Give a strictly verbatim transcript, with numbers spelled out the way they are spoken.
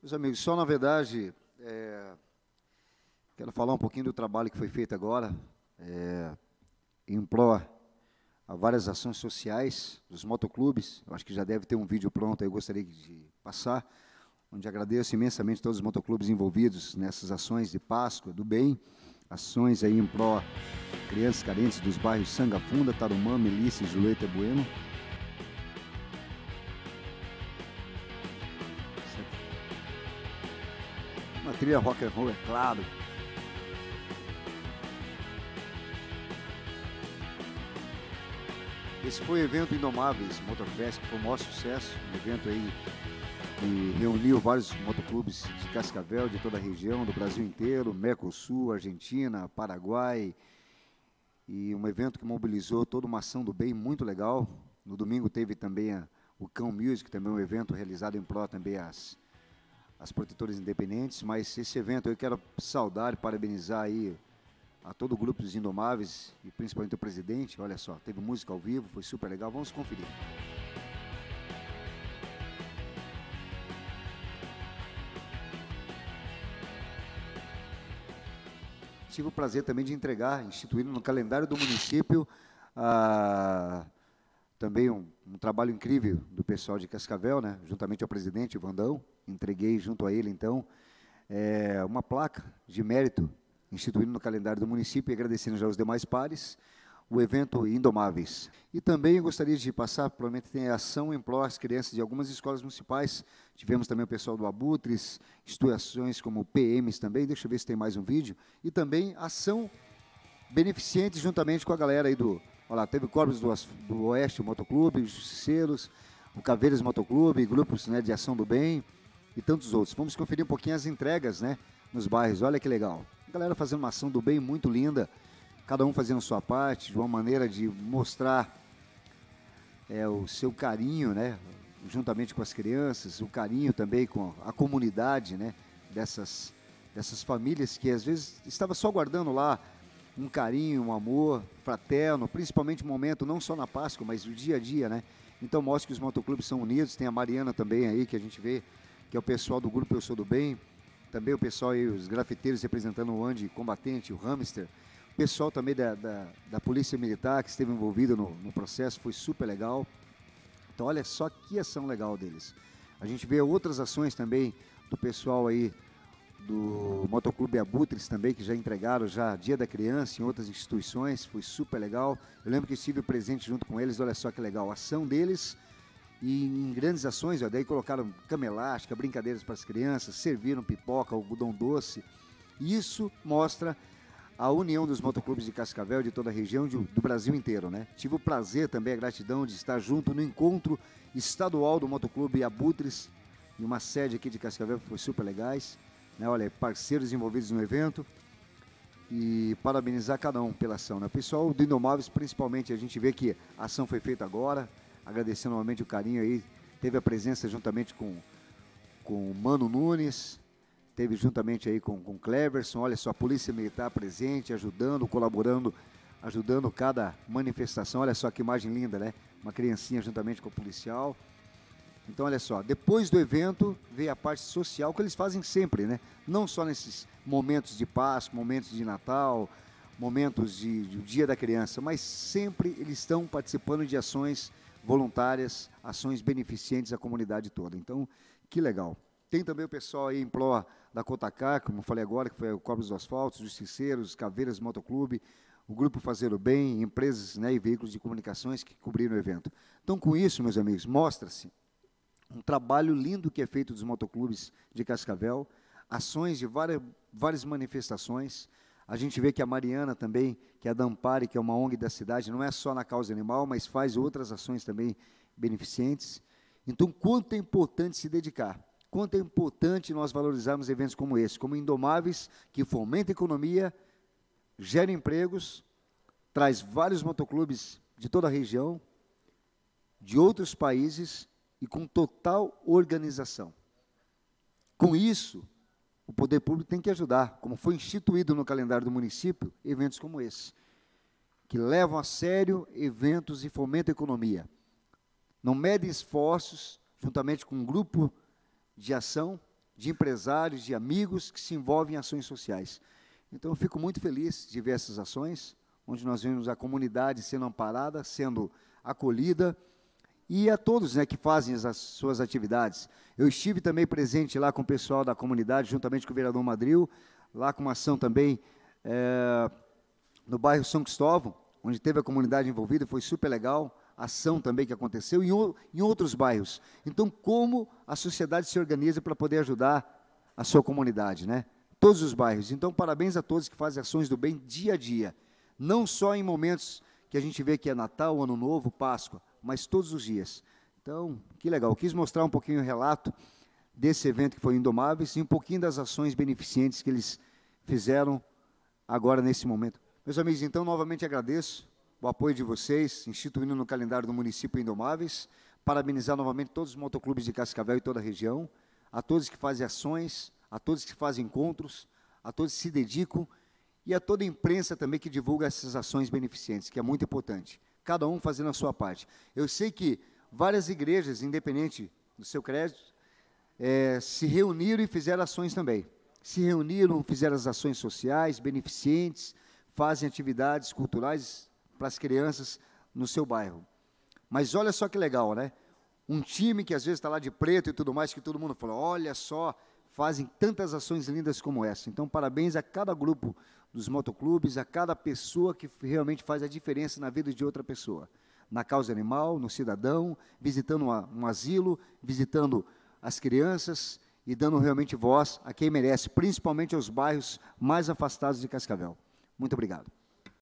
Meus amigos, só na verdade, é, quero falar um pouquinho do trabalho que foi feito agora, é, em pró a várias ações sociais dos motoclubes. Eu acho que já deve ter um vídeo pronto, eu gostaria de passar, onde agradeço imensamente todos os motoclubes envolvidos nessas ações de Páscoa, do bem, ações aí em pró crianças carentes dos bairros Sangafunda, Tarumã, Melissa e Julieta Bueno. Uma trilha rock and roll, é claro. Esse foi o evento Indomáveis Motorfest, que foi o maior sucesso, um evento aí que reuniu vários motoclubes de Cascavel, de toda a região, do Brasil inteiro, Mercosul, Argentina, Paraguai, e um evento que mobilizou toda uma ação do bem muito legal. No domingo teve também a, o Cão Music, também um evento realizado em pró também as as protetoras independentes, mas esse evento eu quero saudar e parabenizar aí a todo o grupo dos Indomáveis e principalmente o presidente. Olha só, teve música ao vivo, foi super legal, vamos conferir. Tive o prazer também de entregar, instituído no calendário do município, a também um, um trabalho incrível do pessoal de Cascavel, né, juntamente ao presidente, o Vandão. Entreguei junto a ele, então, é, uma placa de mérito, instituído no calendário do município, e agradecendo já aos demais pares, o evento Indomáveis. E também eu gostaria de passar, provavelmente tem ação em pró às crianças de algumas escolas municipais. Tivemos também o pessoal do Abutres, instituições como P Ms também, deixa eu ver se tem mais um vídeo, e também ação beneficente juntamente com a galera aí do... Olha lá, teve o Corpos do, do Oeste, o Motoclube, os Justiceiros, o Caveiras Motoclube, grupos, né, de ação do bem e tantos outros. Vamos conferir um pouquinho as entregas, né, nos bairros. Olha que legal. A galera fazendo uma ação do bem muito linda, cada um fazendo sua parte, de uma maneira de mostrar é, o seu carinho, né, juntamente com as crianças, o carinho também com a comunidade, né, dessas, dessas famílias que às vezes estava só guardando lá um carinho, um amor fraterno, principalmente no momento, não só na Páscoa, mas o dia a dia, né? Então mostra que os motoclubes são unidos. Tem a Mariana também aí, que a gente vê, que é o pessoal do grupo Eu Sou do Bem, também o pessoal aí, os grafiteiros representando o Andy Combatente, o Hamster, o pessoal também da, da, da Polícia Militar, que esteve envolvido no, no processo, foi super legal. Então olha só que ação legal deles. A gente vê outras ações também do pessoal aí, do Motoclube Abutres também, que já entregaram já Dia da Criança em outras instituições, foi super legal. Eu lembro que estive presente junto com eles, olha só que legal, a ação deles, e em grandes ações, ó, daí colocaram cama elástica, brincadeiras para as crianças, serviram pipoca, algodão doce. Isso mostra a união dos motoclubes de Cascavel, de toda a região, de, do Brasil inteiro, né? Tive o prazer também, a gratidão de estar junto no encontro estadual do Motoclube Abutres, em uma sede aqui de Cascavel, que foi super legais. Né, olha, parceiros envolvidos no evento, e parabenizar cada um pela ação. Né? O pessoal do Indomáveis, principalmente, a gente vê que a ação foi feita agora, agradecendo novamente o carinho aí, teve a presença juntamente com, com o Mano Nunes, teve juntamente aí com o Cleverson, olha só, a Polícia Militar presente, ajudando, colaborando, ajudando cada manifestação. Olha só que imagem linda, né? Uma criancinha juntamente com o policial. Então, olha só, depois do evento, veio a parte social, que eles fazem sempre, né? Não só nesses momentos de Páscoa, momentos de Natal, momentos de, de Dia da Criança, mas sempre eles estão participando de ações voluntárias, ações beneficentes à comunidade toda. Então, que legal. Tem também o pessoal aí em pró da Cotacá, como eu falei agora, que foi o Corpos do Asfalto, os Justiceiros, Caveiras Motoclube, o Grupo Fazer o Bem, empresas, né, e veículos de comunicações que cobriram o evento. Então, com isso, meus amigos, mostra-se um trabalho lindo que é feito dos motoclubes de Cascavel, ações de várias, várias manifestações. A gente vê que a Mariana também, que é a Dampare, que é uma O N G da cidade, não é só na causa animal, mas faz outras ações também beneficentes. Então, quanto é importante se dedicar, quanto é importante nós valorizarmos eventos como esse, como Indomáveis, que fomenta a economia, gera empregos, traz vários motoclubes de toda a região, de outros países, e com total organização. Com isso, o poder público tem que ajudar, como foi instituído no calendário do município, eventos como esse, que levam a sério eventos e fomentam a economia. Não medem esforços, juntamente com um grupo de ação, de empresários, de amigos que se envolvem em ações sociais. Então, eu fico muito feliz de ver essas ações, onde nós vemos a comunidade sendo amparada, sendo acolhida, e a todos, né, que fazem as suas atividades. Eu estive também presente lá com o pessoal da comunidade, juntamente com o vereador Madril, lá com uma ação também é, no bairro São Cristóvão, onde teve a comunidade envolvida, foi super legal, a ação também que aconteceu, e em, em outros bairros. Então, como a sociedade se organiza para poder ajudar a sua comunidade, né? Todos os bairros. Então, parabéns a todos que fazem ações do bem dia a dia, não só em momentos que a gente vê que é Natal, Ano Novo, Páscoa, mas todos os dias. Então, que legal. Eu quis mostrar um pouquinho o relato desse evento que foi Indomáveis e um pouquinho das ações beneficentes que eles fizeram agora nesse momento. Meus amigos, então, novamente agradeço o apoio de vocês, instituindo no calendário do município Indomáveis, parabenizar novamente todos os motoclubes de Cascavel e toda a região, a todos que fazem ações, a todos que fazem encontros, a todos que se dedicam e a toda a imprensa também que divulga essas ações beneficentes, que é muito importante, cada um fazendo a sua parte. Eu sei que várias igrejas, independente do seu crédito, é, se reuniram e fizeram ações também. Se reuniram, fizeram as ações sociais, beneficentes, fazem atividades culturais para as crianças no seu bairro. Mas olha só que legal, né? Um time que às vezes está lá de preto e tudo mais, que todo mundo fala, olha só, fazem tantas ações lindas como essa. Então, parabéns a cada grupo dos motoclubes, a cada pessoa que realmente faz a diferença na vida de outra pessoa. Na causa animal, no cidadão, visitando uma, um asilo, visitando as crianças e dando realmente voz a quem merece, principalmente aos bairros mais afastados de Cascavel. Muito obrigado.